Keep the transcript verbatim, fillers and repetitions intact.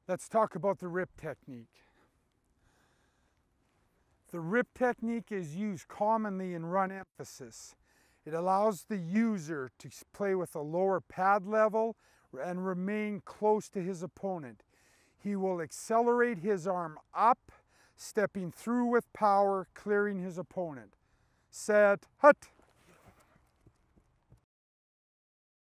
Let's talk about the rip technique. The rip technique is used commonly in run emphasis. It allows the user to play with a lower pad level and remain close to his opponent. He will accelerate his arm up, stepping through with power, clearing his opponent. Set, hut!